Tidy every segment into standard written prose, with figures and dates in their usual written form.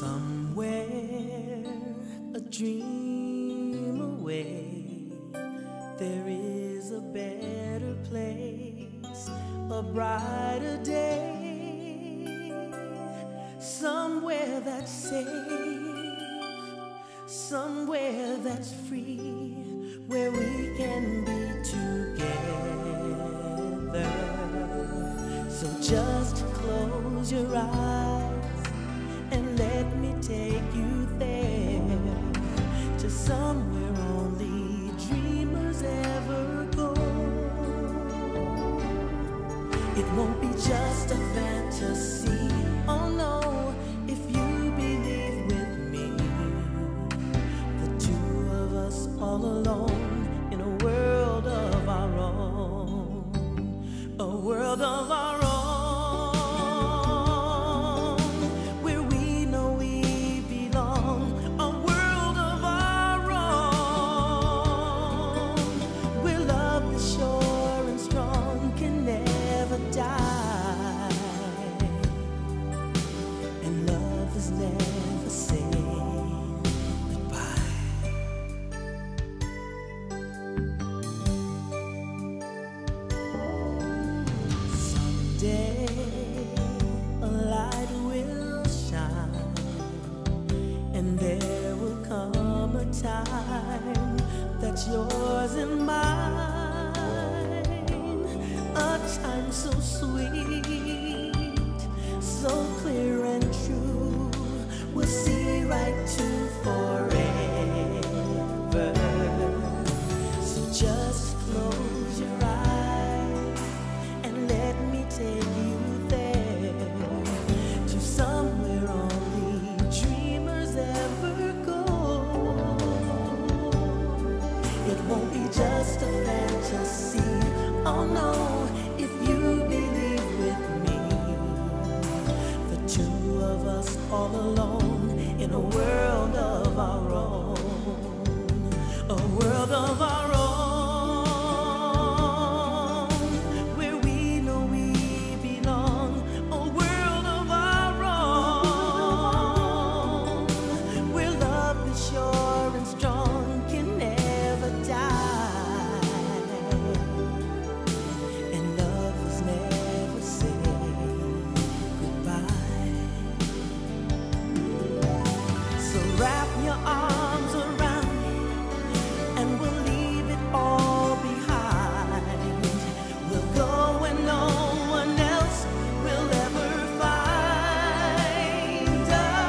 Somewhere a dream away, there is a better place, a brighter day. Somewhere that's safe, somewhere that's free, where we can be together. So just close your eyes and let me take you there, to somewhere only dreamers ever go. It won't be just a fantasy, oh no, if you believe with me. The two of us all alone in a world of our own, a world of our own. Never say goodbye. Someday a light will shine, and there will come a time that's yours and mine, a time so sweet, so clear and true. We'll see right to forever. So just close your eyes and let me take you there, to somewhere only dreamers ever go. It won't be just a fantasy, oh no, if you believe with me. The two of us all alone in a world of our own, a world of our own, where we know we belong, a world of our own, where love is sure and strong, can never die, and love is never say goodbye. Wrap your arms around me and we'll leave it all behind. We'll go where no one else will ever find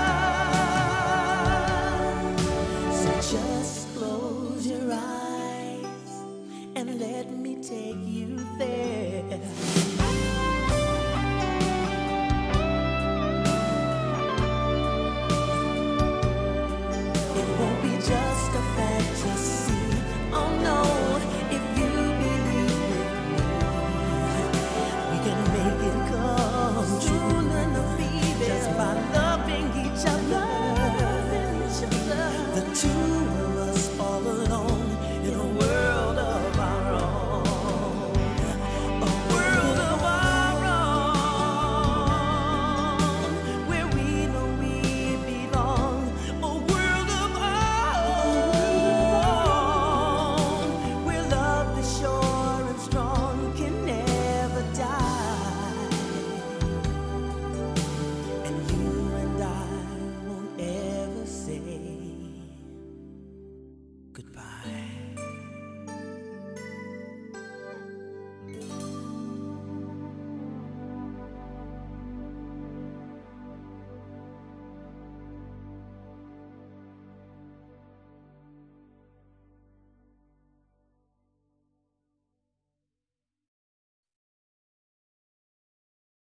us. So just close your eyes and let me take you there. Just a fantasy, oh no, if you believe with me, we can make it come true, baby, just by loving each other. The two of us all alone in a world of our own, a world of our own, where we know we belong, a world of sure and strong, can never die, and you and I won't ever say goodbye.